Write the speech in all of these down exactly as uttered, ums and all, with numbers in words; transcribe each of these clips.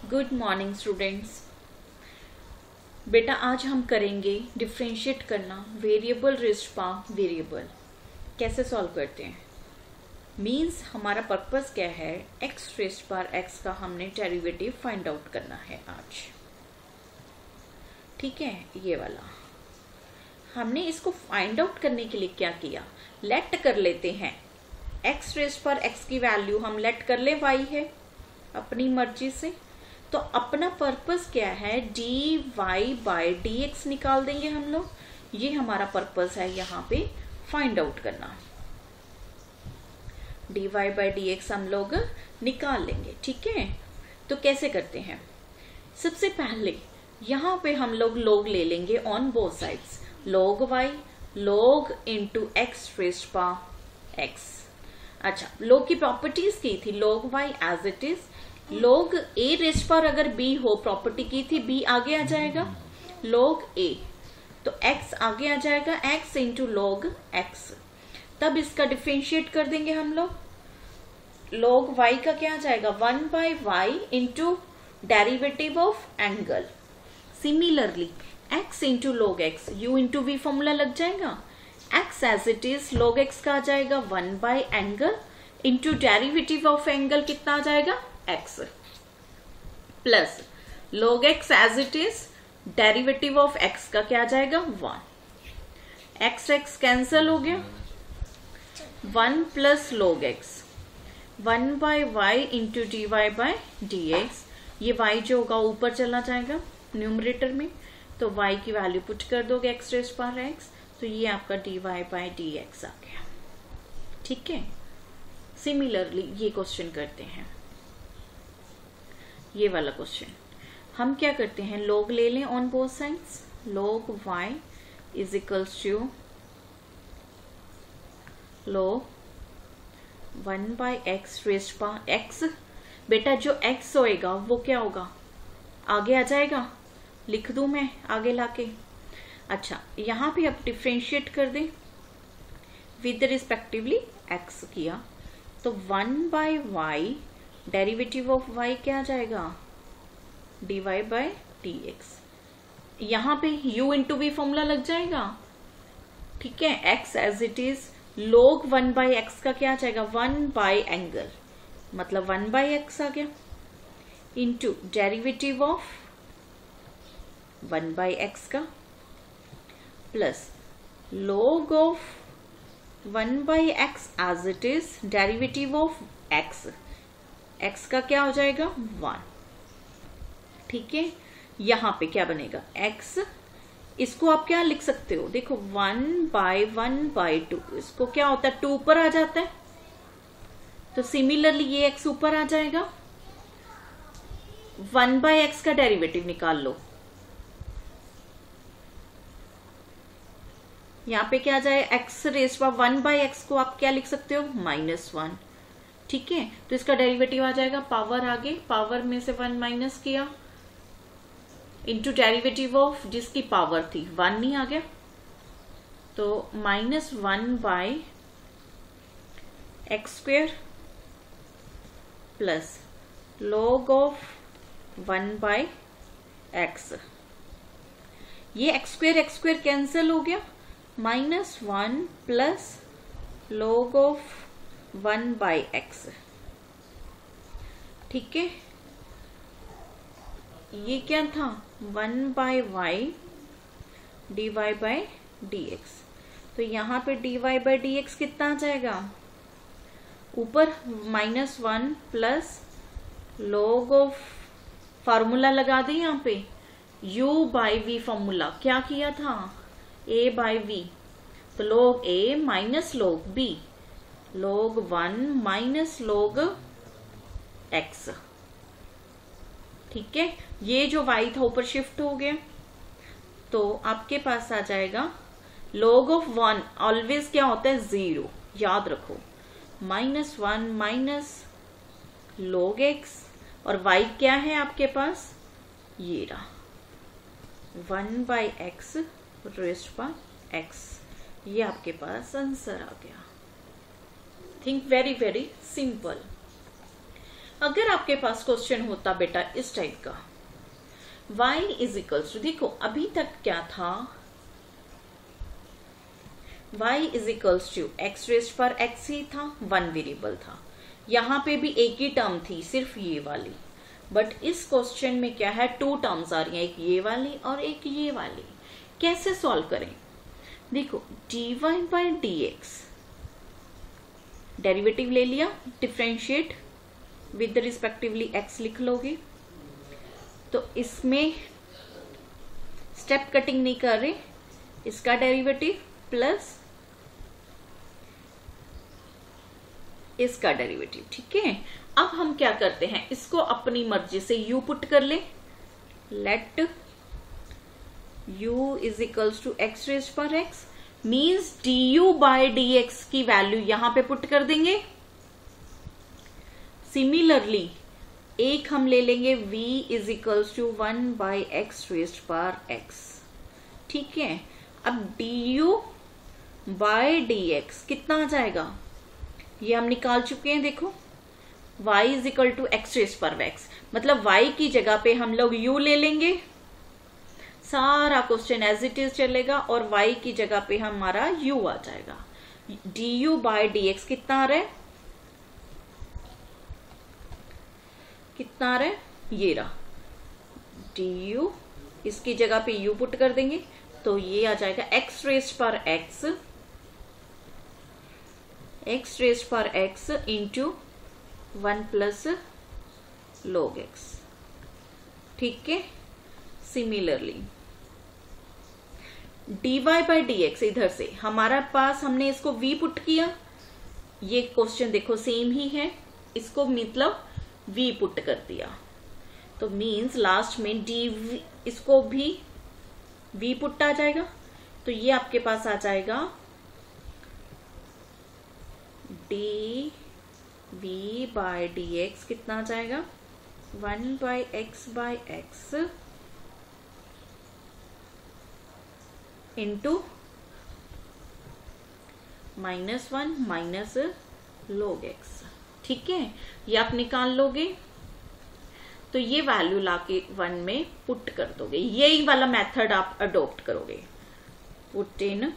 Good morning students. बेटा आज हम करेंगे डिफ्रेंशिएट करना वेरिएबल रेज्ड पावर वेरिएबल कैसे सॉल्व करते हैं। मींस हमारा पर्पस क्या है, एक्स रेज्ड पावर एक्स का हमने डेरिवेटिव फाइंड आउट करना है आज। ठीक है, ये वाला हमने इसको फाइंड आउट करने के लिए क्या किया, लेट कर लेते हैं एक्स रेज्ड पावर एक्स की वैल्यू हम लेट कर ले वाई है अपनी मर्जी से। तो अपना पर्पस क्या है, d y by d x निकाल देंगे हम लोग। ये हमारा पर्पस है यहाँ पे फाइंड आउट करना। D y by d x हम लोग निकाल लेंगे। ठीक है, तो कैसे करते हैं, सबसे पहले यहाँ पे हम लोग लॉग ले लेंगे on both sides, log y log into x raised power x. अच्छा, लॉग की प्रॉपर्टीज की थी log y as it is, log a raised power अगर बी हो प्रॉपर्टी की थी बी आगे आ जाएगा लॉग ए, तो एक्स आगे आ जाएगा एक्स इंटू लॉग एक्स। तब इसका डिफरेंशिएट कर देंगे हम लोग, लॉग वाई का क्या आ जाएगा one by y into derivative of angle. Similarly x into log x, u into v formula लग जाएगा, x as it is log x का आ जाएगा one by angle into derivative of angle कितना आ जाएगा x, plus log x as it is derivative of x का क्या आ जाएगा वन, एक्स एक्स कैंसल हो गया, one plus log x, one by y into d y by d x. ये y जो होगा ऊपर चला जाएगा न्यूमरेटर में, तो y की वैल्यू पुट कर दोगे एक्स रेज्ड पावर एक्स, तो ये आपका d y by d x आ गया। ठीक है, सिमिलरली ये क्वेश्चन करते हैं, ये वाला क्वेश्चन हम क्या करते हैं, log ले लें on both sides, log y is equals to log one by x raised power x. बेटा जो x होएगा वो क्या होगा, आगे आ जाएगा, लिख दूं मैं आगे लाके। अच्छा, यहां पे अब डिफ्रेंशिएट कर दें विद रिस्पेक्टिवली x किया, तो one by y derivative of y क्या आ जाएगा d y by d x. यहां पे u इंटू वी फॉर्मूला लग जाएगा। ठीक है, x as it is log one by x का क्या आ जाएगा वन बाई एंगल, मतलब वन बाई एक्स आ गया, into derivative of one by x का, plus log of one by x as it is derivative of x, x का क्या हो जाएगा वन। ठीक है, यहां पे क्या बनेगा x, इसको आप क्या लिख सकते हो, देखो one by one by two, इसको क्या होता है टू ऊपर आ जाता है, तो सिमिलरली ये x ऊपर आ जाएगा, वन बाय एक्स का डेरिवेटिव निकाल लो, यहां पे क्या आ जाए x raised power one by x को आप क्या लिख सकते हो माइनस वन। ठीक है, तो इसका डेरिवेटिव आ जाएगा पावर आगे, पावर में से वन माइनस किया इंटू डेरिवेटिव ऑफ जिसकी पावर थी वन नहीं आ गया, तो minus one by x square plus log of one by x. ये x square x square cancel हो गया, minus one plus log of one by x. ठीक है, ये क्या था one by y d y by d x, तो यहां पे d y by d x कितना आ जाएगा, ऊपर minus one plus log of formula लगा दें यहां पे u बाई वी फॉर्मूला क्या किया था a बाई वी, तो log a minus log b, log one minus log x। ठीक है, ये जो y था ऊपर शिफ्ट हो गया, तो आपके पास आ जाएगा log ऑफ वन ऑलवेज क्या होता है जीरो, याद रखो, minus one minus log x, और y क्या है आपके पास, ये रहा one by x raised power x। ये आपके पास आंसर आ गया। Think very very simple. अगर आपके पास क्वेश्चन होता बेटा इस टाइप का, y इज इक्वल्स टू, देखो अभी तक क्या था, y is equals to x raised power x ही था, वन वेरिएबल था, यहां पे भी एक ही टर्म थी सिर्फ ये वाली, बट इस क्वेश्चन में क्या है, टू टर्म्स आ रही हैं, एक ये वाली और एक ये वाली। कैसे सॉल्व करें, देखो dy by d x derivative ले लिया, डिफ्रेंशिएट विद रिस्पेक्टिवली x लिख लोगे, तो इसमें स्टेप कटिंग नहीं कर रहे, इसका डेरिवेटिव प्लस इसका डेरिवेटिव, ठीक है। अब हम क्या करते हैं, इसको अपनी मर्जी से u पुट कर ले, let u is equals to x raise power x, means du by dx की वैल्यू यहां पे पुट कर देंगे। सिमिलरली एक हम ले लेंगे v is equals to one by x raise power x, ठीक है। अब du बाय dx कितना आ जाएगा, ये हम निकाल चुके हैं, देखो y is equal to x raise power x, मतलब y की जगह पे हम लोग u ले लेंगे, सारा क्वेश्चन एज इट इज चलेगा और y की जगह पे हमारा u आ जाएगा। du बाय dx कितना आ रहा है, कितना आ रहा है, ये रहा du, इसकी जगह पे u पुट कर देंगे तो ये आ जाएगा x raise power x, x raise power x into one plus log x, ठीक है। Similarly dy by d x, इधर से हमारा पास हमने इसको v पुट किया, ये क्वेश्चन देखो सेम ही है, इसको मतलब v पुट कर दिया, तो मींस लास्ट में dv, इसको भी v पुट आ जाएगा, तो ये आपके पास आ जाएगा dv बाय dx कितना आ जाएगा, one by x by x into minus one minus log x, ठीक है। ये आप निकाल लोगे तो ये वैल्यू लाके वन में पुट कर दोगे, यही वाला मेथड आप अडॉप्ट करोगे, पुट इन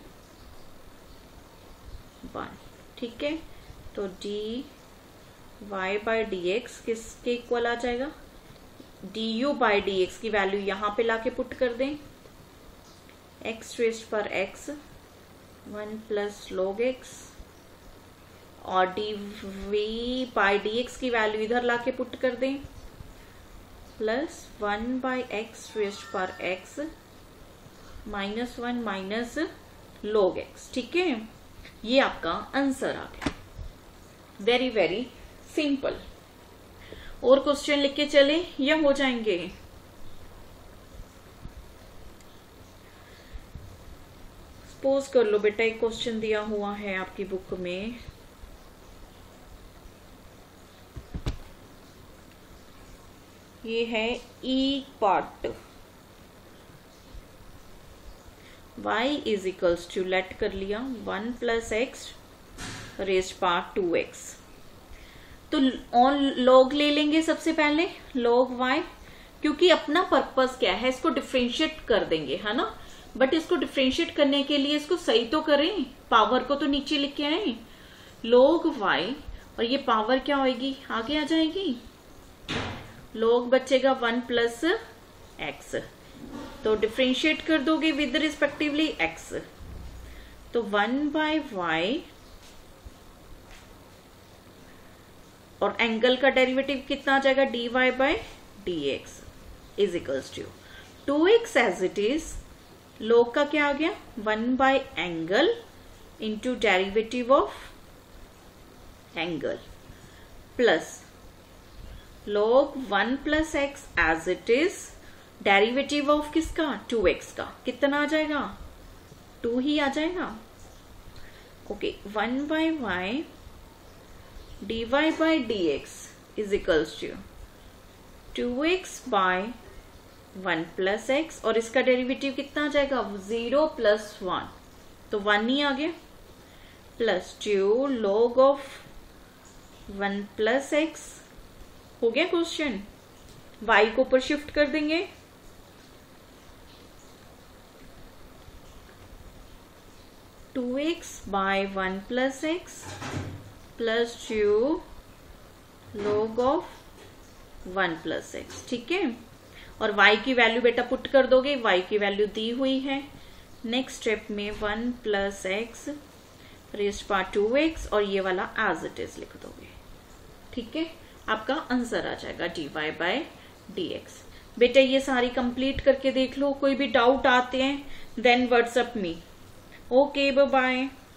वन, ठीक है। तो d y by d x किसके इक्वल आ जाएगा, d u by d x की वैल्यू यहां पे लाके पुट कर दें, x raised power x one plus log x, और d v by d x की वैल्यू इधर लाके पुट कर दें, plus one by x raised power x minus one minus log x, ठीक है। ये आपका आंसर आ गया, वेरी वेरी सिंपल। और क्वेश्चन लिख के चले या हो जाएंगे, सपोज कर लो बेटा एक क्वेश्चन दिया हुआ है आपकी बुक में, ये है e part, y is equals to, let कर लिया one plus x raise power two x, तो ऑन log ले लेंगे सबसे पहले, log y, क्योंकि अपना पर्पस क्या है, इसको डिफ्रेंशिएट कर देंगे, है ना, बट इसको डिफ्रेंशिएट करने के लिए इसको सही तो करें, पावर को तो नीचे लिख के आए, log y, और ये पावर क्या होगी, आगे आ जाएगी, log बचेगा वन प्लस एक्स, तो डिफ्रेंशिएट कर दोगे विद रिस्पेक्टिवली x, तो वन बाय वाई, और एंगल का डेरिवेटिव कितना आ जाएगा, dy by d x is equals to two x as it is, log का क्या आ गया, one by angle into derivative of angle, plus log one plus x as it is, derivative of किसका, two x का, कितना आ जाएगा, two ही आ जाएगा, okay. One by y dy by dx is equals to two x by one plus x, और इसका डेरिवेटिव कितना आ जाएगा, जीरो प्लस वन, तो वन ही आ गया, plus two log of one plus x हो गया क्वेश्चन। y को ऊपर शिफ्ट कर देंगे, two x by one plus x plus two log of one plus x. ठीक है, और y की वैल्यू बेटा पुट कर दोगे, y की वैल्यू दी हुई है। नेक्स्ट स्टेप में one plus x raised power two x और ये वाला एज इट इज लिख दोगे। ठीक है, आपका आंसर आ जाएगा d y by d x. बेटा ये सारी कंप्लीट करके देख लो, कोई भी डाउट आते हैं then WhatsApp me. Okay, bye bye.